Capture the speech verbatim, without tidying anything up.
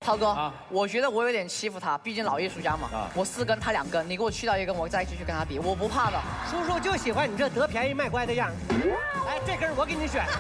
涛哥，啊、我觉得我有点欺负他，毕竟老艺术家嘛。啊、我四根，他两根，你给我去掉一根，我再继续跟他比，我不怕的。 叔叔就喜欢你这得便宜卖乖的样子。来，这根我给你选。